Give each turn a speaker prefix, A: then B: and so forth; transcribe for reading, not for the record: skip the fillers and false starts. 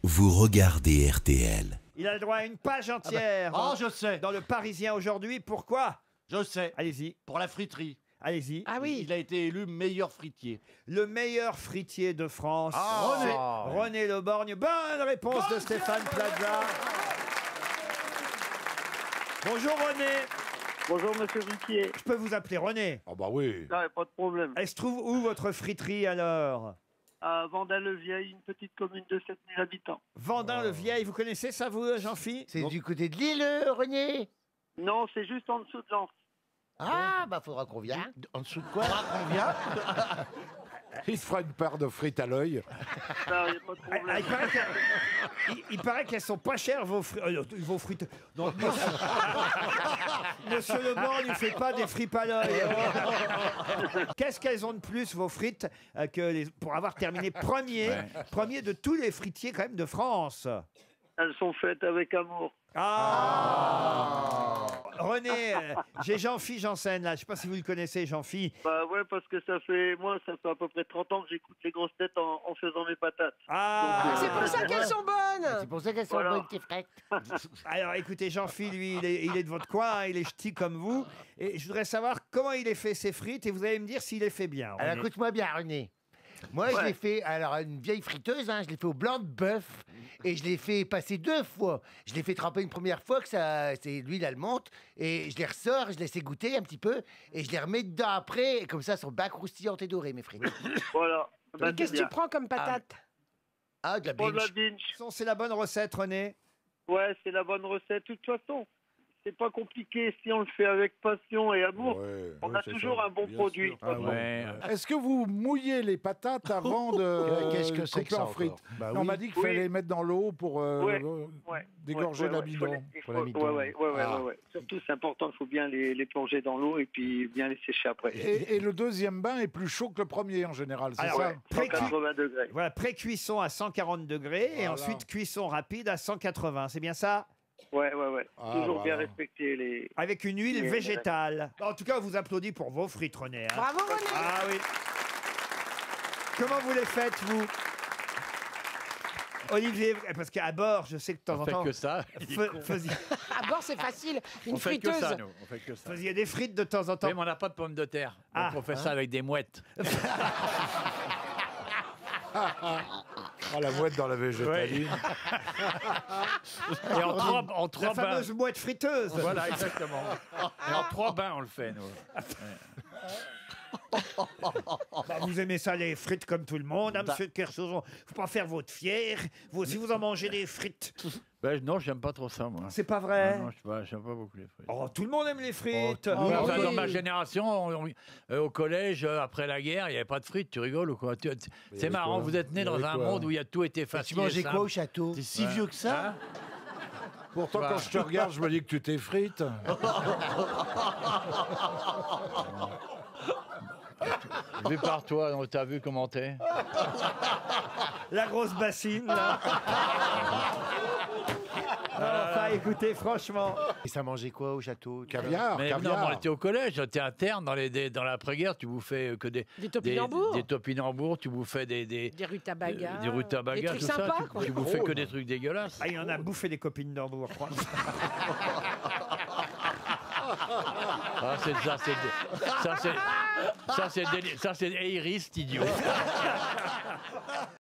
A: Vous regardez RTL.
B: Il a le droit à une page entière
C: je sais.
B: dans le Parisien aujourd'hui. Pourquoi?
C: Je sais.
B: Allez-y,
C: Pour la friterie.
B: allez-y.
D: Ah oui.
C: Il a été élu meilleur fritier.
B: Le meilleur fritier de France,
C: René.
B: René Le Borgne. Bonne réponse de Stéphane Plaza. Bonjour René.
E: Bonjour Monsieur Riquier.
B: Je peux vous appeler René.
F: Ah bah oui.
E: Non, pas de problème.
B: Elle se trouve où votre friterie alors?
E: À Vendin-le-Vieil, une petite commune de 7000 habitants.
B: Vendin-le-Vieil, vous connaissez ça vous, Jean-Phi?
G: C'est du côté de l'île, René?
E: Non, c'est juste en dessous de Lens.
G: Ah, bah faudra qu'on vienne.
C: En dessous de quoi? Combien?
F: Il se fera une paire de frites à l'œil.
E: Non, il n'y a pas de
B: Ah,
E: problème.
B: il paraît qu'elles sont pas chères vos frites. Non, Monsieur Le Borgne, il fait pas des fripes à l'œil. Qu'est-ce qu'elles ont de plus vos frites pour avoir terminé premier de tous les fritiers quand même de France?
E: Elles sont faites avec amour.
B: René, j'ai Jean-Phi Janssen là. Je sais pas si vous le connaissez, Jean-Phi.
E: Bah ouais, parce que ça fait à peu près 30 ans que j'écoute les grosses têtes en faisant mes patates.
D: C'est pour ça qu'elles sont bonnes.
G: C'est pour ça qu'elles sont
E: Voilà.
G: bonnes, tes frettes.
B: Alors écoutez, Jean-Phi, lui, il est de votre coin, hein, il est ch'ti comme vous. Et je voudrais savoir comment il est fait ses frites et vous allez me dire s'il les fait bien.
G: Alors
B: René.
G: écoute-moi bien, René. Moi, je l'ai fait, alors une vieille friteuse, je l'ai fait au blanc de bœuf et je l'ai fait passer 2 fois. Je l'ai fait tremper une première fois, que c'est l'huile, elle monte, et je les ressors, je laisse égoutter un petit peu et je les remets dedans après, et comme ça, elles sont bien croustillantes et dorées, mes frites.
E: Voilà. Bah,
D: Mais qu'est-ce que tu prends comme patate?
G: Ah, de la
E: Pour la
G: binge.
E: binge.
B: C'est la bonne recette, René.
E: Ouais, c'est la bonne recette. De toute façon, c'est pas compliqué si on le fait avec passion et amour.
F: Ouais,
E: On
F: ouais,
E: a
F: c'est
E: toujours
F: ça,
E: un bon
F: bien
E: produit.
F: sûr.
C: Ah ouais.
F: Est-ce que vous mouillez les patates avant de
C: Qu'est-ce que c'est que
F: couper
C: ça
F: en frites?
C: encore? Bah
F: Non, on
C: oui.
F: m'a dit qu'il
E: Oui.
F: fallait les mettre dans l'eau pour
E: Ouais.
F: dégorger l'amidon.
E: Ouais. Surtout, c'est important, il faut bien les plonger dans l'eau et puis bien les sécher après.
F: Et le deuxième bain est plus chaud que le premier en général, c'est
B: Alors,
F: ça?
B: ouais.
E: 180 degrés.
B: Voilà, pré-cuisson à 140 degrés et
F: Voilà.
B: ensuite cuisson rapide à 180. C'est bien ça?
E: Ouais.
F: Ah,
E: Toujours bien
F: voilà.
E: respecter les...
B: Avec une huile
E: Et-
B: végétale. En tout cas, on vous applaudit pour vos frites, René. hein.
D: Bravo René.
B: Ah oui. Comment vous les faites, vous? Olivier, parce qu'à bord, je sais que de temps en temps,
H: que ça.
B: faisiez,
D: À bord c'est facile. Une
H: On fait que
D: friteuse.
H: ça, nous. On fait que ça.
B: faisiez des frites de temps en temps.
H: Oui, mais on n'a pas de pommes de terre. Donc
B: Ah.
H: on fait ça avec des mouettes.
F: Ah, la mouette dans la végétaline.
H: Et en trois
B: La
H: bains.
B: fameuse mouette friteuse.
H: Voilà, exactement. Et en 3 bains, on le fait, nous.
B: Bah, vous aimez ça, les frites, comme tout le monde, hein, monsieur de Kersauzon. Faut pas faire votre fier. Vous aussi, vous en mangez des frites.
H: Ben, non, j'aime pas trop ça, moi.
B: C'est pas vrai?
H: Non, j'aime pas beaucoup les frites.
B: Oh, tout le monde aime les frites.
H: Oui,
B: Oh,
H: enfin,
B: oui.
H: dans ma génération, au collège, après la guerre, il n'y avait pas de frites, tu rigoles ou quoi? C'est marrant, vous êtes né
F: Il y
H: dans
F: avait
H: un
F: quoi
H: monde où il y a tout été
G: Tu
H: facile.
G: mangeais
H: et
G: quoi
H: simple.
G: au château?
C: T'es si vieux que ça?
H: Hein?
F: Pourtant,
H: Bah.
F: quand je te regarde, je me dis que tu t'effrites.
H: Vu par toi, donc t'as vu comment t'es?
B: La grosse bassine, là. Enfin, écoutez, franchement.
G: Et ça mangeait quoi au château?
F: Caviar,
H: Mais non,
F: caviar.
H: on était au collège, j'étais interne dans l'après-guerre, tu bouffais que des
D: topinambours.
H: des topinambours, tu bouffais des
D: rutabagas.
H: des rutabagas,
D: Des trucs
H: tout ça.
D: sympas, quoi.
H: Tu bouffais que des trucs dégueulasses.
B: Ah, il y en a bouffé des copines d'Hambourg, je crois.
H: Ah, ça c'est idiot.